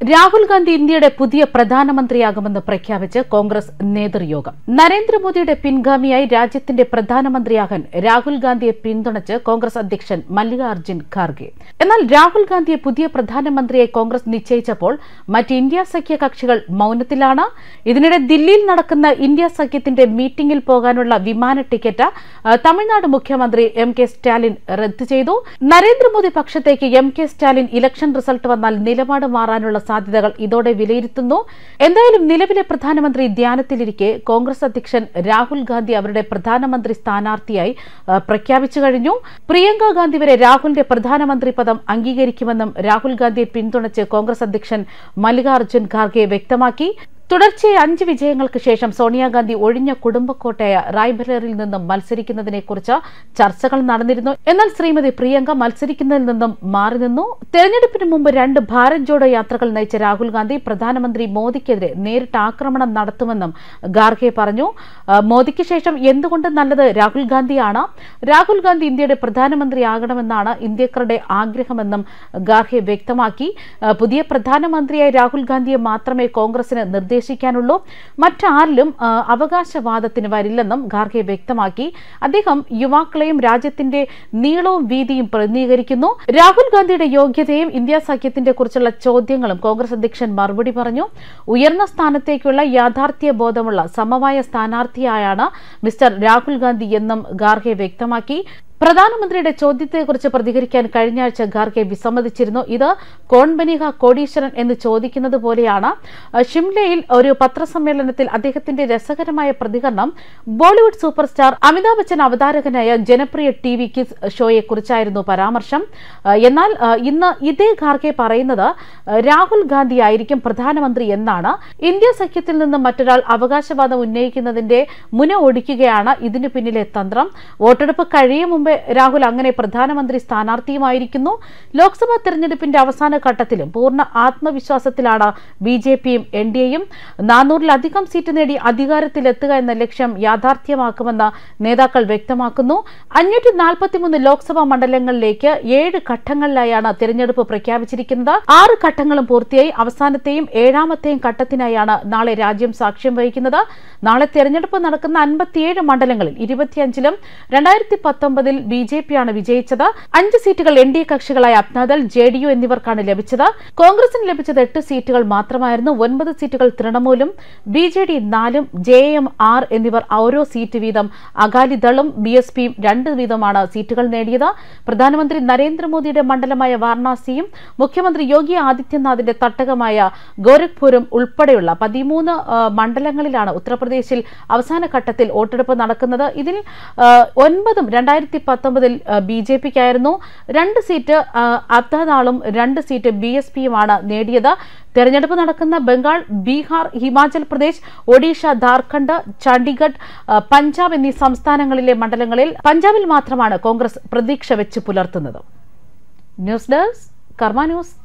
രാഹുൽ ഗാന്ധി ഇന്ത്യയുടെ പുതിയ പ്രധാനമന്ത്രിയാകുമെന്ന് പ്രഖ്യാപിച്ച് കോൺഗ്രസ് നേതൃയോഗം. നരേന്ദ്രമോദിയുടെ പിൻഗാമിയായി രാജ്യത്തിന്റെ പ്രധാനമന്ത്രിയാകാൻ രാഹുൽ ഗാന്ധിയെ പിന്തുണച്ച് കോൺഗ്രസ് അധ്യക്ഷൻ മല്ലികാർജ്ജുൻ ഖാർഗെ. എന്നാൽ രാഹുൽ ഗാന്ധിയെ പുതിയ പ്രധാനമന്ത്രിയായി കോൺഗ്രസ് നിശ്ചയിച്ചപ്പോൾ മറ്റ് ഇന്ത്യ സഖ്യ കക്ഷികൾ മൌനത്തിലാണ്. ഇതിനിടെ ദില്ലിയിൽ നടക്കുന്ന ഇന്ത്യ സഖ്യത്തിന്റെ മീറ്റിംഗിൽ പോകാനുള്ള വിമാന ടിക്കറ്റ് തമിഴ്നാട് മുഖ്യമന്ത്രി എം.കെ. സ്റ്റാലിൻ റദ്ദു ചെയ്തു. നരേന്ദ്രമോദി പക്ഷത്തേക്ക് എം.കെ. സ്റ്റാലിൻ ഇലക്ഷൻ റിസൾട്ട് വന്നാൽ നിലപാട് മാറാനുള്ള സാധ്യതകൾ ഇതോടെ വിലയിരുത്തുന്നു. എന്തായാലും നിലവിലെ പ്രധാനമന്ത്രി ധ്യാനത്തിലിരിക്കെ കോൺഗ്രസ് അധ്യക്ഷൻ രാഹുൽ ഗാന്ധി അവരുടെ പ്രധാനമന്ത്രി സ്ഥാനാർത്ഥിയായി പ്രഖ്യാപിച്ചു കഴിഞ്ഞു. പ്രിയങ്ക ഗാന്ധി വരെ രാഹുലിന്റെ പ്രധാനമന്ത്രി പദം അംഗീകരിക്കുമെന്നും രാഹുൽ ഗാന്ധിയെ പിന്തുണച്ച് കോൺഗ്രസ് അധ്യക്ഷൻ മല്ലികാർജ്ജുൻ ഖാർഗെ വ്യക്തമാക്കി. തുടർച്ചയായ 5 വിജയങ്ങൾക്ക് ശേഷം സോണിയാഗാന്ധി ഒഴിഞ്ഞ കുടുംബക്കോട്ടയായ റായ്ബറേലിയിൽ നിന്നും മത്സരിക്കുന്നതിനെക്കുറിച്ച് ചർച്ചകൾ നടന്നിരുന്നു. എന്നാൽ ശ്രീമതി പ്രിയങ്ക മത്സരിക്കുന്നതിൽ നിന്നും മാറി നിന്നു. തെരഞ്ഞെടുപ്പിന് മുമ്പ് 2 ഭാരത് ജോഡോ യാത്രകൾ നയിച്ച രാഹുൽ ഗാന്ധി പ്രധാനമന്ത്രി മോദിക്കെതിരെ നേരിട്ട് ആക്രമണം നടത്തുമെന്നും ഖാർഗെ പറഞ്ഞു. മോദിക്ക് ശേഷം എന്തുകൊണ്ട് നല്ലത് രാഹുൽ ഗാന്ധിയാണ്. രാഹുൽ ഗാന്ധി ഇന്ത്യയുടെ പ്രധാനമന്ത്രിയാകണമെന്നാണ് ഇന്ത്യക്കാരുടെ ആഗ്രഹമെന്നും ഖാർഗെ വ്യക്തമാക്കി. പുതിയ പ്രധാനമന്ത്രിയായി രാഹുൽ ഗാന്ധിയെ മാത്രമേ കോൺഗ്രസിന് നിർദ്ദേശിക്കാനുള്ളൂ, മറ്റാരിലും അവകാശവാദത്തിന് വരില്ലെന്നും ഖാർഗെ വ്യക്തമാക്കി. അദ്ദേഹം യുവാക്കളെയും രാജ്യത്തിന്റെ നീളവും വീതിയും പ്രതിനിധീകരിക്കുന്നു. രാഹുൽ ഗാന്ധിയുടെ യോഗ്യതയും ഇന്ത്യ സഖ്യത്തിന്റെ കുറിച്ചുള്ള ചോദ്യങ്ങളും കോൺഗ്രസ് അധ്യക്ഷൻ മറുപടി പറഞ്ഞു. ഉയർന്ന സ്ഥാനത്തേക്കുള്ള യാഥാർത്ഥ്യ ബോധമുള്ള സമവായ സ്ഥാനാർത്ഥിയായാണ് മിസ്റ്റർ രാഹുൽ ഗാന്ധി എന്നും ഖാർഗെ വ്യക്തമാക്കി. പ്രധാനമന്ത്രിയുടെ ചോദ്യത്തെക്കുറിച്ച് പ്രതികരിക്കാൻ കഴിഞ്ഞ ആഴ്ച ഖാർഗെ വിസമ്മതിച്ചിരുന്നു. ഇത് കോൺ ബനിക കോടീശ്വരൻ എന്ന് ചോദിക്കുന്നത് പോലെയാണ്. ഷിംലയിൽ ഒരു പത്രസമ്മേളനത്തിൽ അദ്ദേഹത്തിന്റെ രസകരമായ പ്രതികരണം ബോളിവുഡ് സൂപ്പർ സ്റ്റാർ അമിതാഭ് ബച്ചൻ അവതാരകനായ ജനപ്രിയ TV കിസ് ഷോയെക്കുറിച്ചായിരുന്നു പരാമർശം. എന്നാൽ ഇന്ന് ഇതേ ഖാർഗെ പറയുന്നത് രാഹുൽ ഗാന്ധി ആയിരിക്കും പ്രധാനമന്ത്രി എന്നാണ്. ഇന്ത്യ സഖ്യത്തിൽ നിന്നും മറ്റൊരാൾ അവകാശവാദം ഉന്നയിക്കുന്നതിന്റെ മുന ഒടിക്കുകയാണ് ഇതിനു പിന്നിലെ തന്ത്രം. വോട്ടെടുപ്പ് കഴിയും മുമ്പ് രാഹുൽ അങ്ങനെ പ്രധാനമന്ത്രി സ്ഥാനാർത്ഥിയുമായിരിക്കുന്നു. ലോക്സഭാ തെരഞ്ഞെടുപ്പിന്റെ അവസാന ഘട്ടത്തിലും പൂർണ്ണ ആത്മവിശ്വാസത്തിലാണ് BJPയും NDAയും. 400-ലധികം സീറ്റ് നേടി അധികാരത്തിലെത്തുക എന്ന ലക്ഷ്യം യാഥാർത്ഥ്യമാക്കുമെന്ന് നേതാക്കൾ വ്യക്തമാക്കുന്നു. 543 ലോക്സഭാ മണ്ഡലങ്ങളിലേക്ക് 7 ഘട്ടങ്ങളിലായാണ് തെരഞ്ഞെടുപ്പ് പ്രഖ്യാപിച്ചിരിക്കുന്നത്. 6 ഘട്ടങ്ങളും പൂർത്തിയായി. അവസാനത്തെയും 7ാമത്തെയും ഘട്ടത്തിനായാണ് നാളെ രാജ്യം സാക്ഷ്യം വഹിക്കുന്നത്. നാളെ തെരഞ്ഞെടുപ്പ് നടക്കുന്ന 57 മണ്ഡലങ്ങളിൽ 25ലും 2019 BJPയാണ് വിജയിച്ചത്. 5 സീറ്റുകൾ NDA കക്ഷികളായ അപ്നാദൾ, JDU എന്നിവർക്കാണ് ലഭിച്ചത്. കോൺഗ്രസിന് ലഭിച്ചത് 8 സീറ്റുകൾ മാത്രമായിരുന്നു. 9 സീറ്റുകൾ തൃണമൂലും, BJD 4ഉം JM 6 എന്നിവർ ഓരോ സീറ്റ് വീതം, അകാലിദളും BSPയും 2 വീതമാണ് സീറ്റുകൾ നേടിയത്. പ്രധാനമന്ത്രി നരേന്ദ്രമോദിയുടെ മണ്ഡലമായ വാരണാസിയും മുഖ്യമന്ത്രി യോഗി ആദിത്യനാഥിന്റെ തട്ടകമായ ഗോരഖ്പൂരും ഉൾപ്പെടെയുള്ള 13 മണ്ഡലങ്ങളിലാണ് ഉത്തർപ്രദേശിൽ അവസാന ഘട്ടത്തിൽ വോട്ടെടുപ്പ് നടക്കുന്നത്. ഇതിൽ 9ഉം 2019 BJPക്കായിരുന്നു. 2 സീറ്റ് അപ്നാദളും 2 സീറ്റ് BSPയുമാണ് നേടിയത്. തെരഞ്ഞെടുപ്പ് നടക്കുന്ന ബംഗാൾ, ബീഹാർ, ഹിമാചൽ പ്രദേശ്, ഒഡീഷ, ഝാർഖണ്ഡ്, ചണ്ഡീഗഡ്, പഞ്ചാബ് എന്നീ സംസ്ഥാനങ്ങളിലെ മണ്ഡലങ്ങളിൽ പഞ്ചാബിൽ മാത്രമാണ് കോൺഗ്രസ് പ്രതീക്ഷ വെച്ച് പുലർത്തുന്നത്. News desk Karma news.